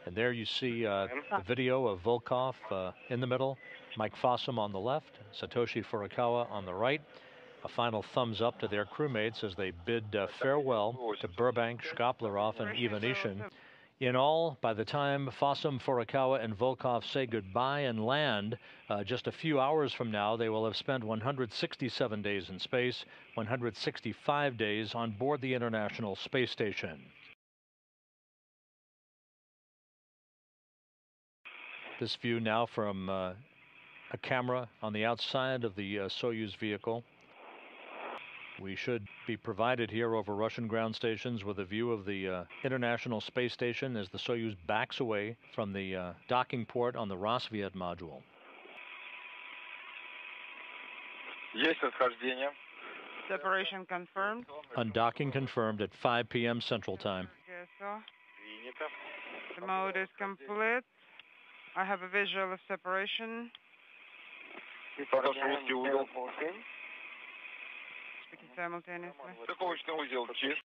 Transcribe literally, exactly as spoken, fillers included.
And there you see uh, the video of Volkov uh, in the middle, Mike Fossum on the left, Satoshi Furukawa on the right. A final thumbs up to their crewmates as they bid uh, farewell to Burbank, Shkoplerov, and Ivanishin. In all, by the time Fossum, Furukawa, and Volkov say goodbye and land, uh, just a few hours from now, they will have spent one hundred sixty-seven days in space, one hundred sixty-five days on board the International Space Station. This view now from uh, a camera on the outside of the uh, Soyuz vehicle. We should be provided here over Russian ground stations with a view of the uh, International Space Station as the Soyuz backs away from the uh, docking port on the Rosviet module. Есть отхождение. Separation confirmed. Undocking confirmed at five P M Central Time. The mode is complete. I have a visual of separation. Speaking simultaneously.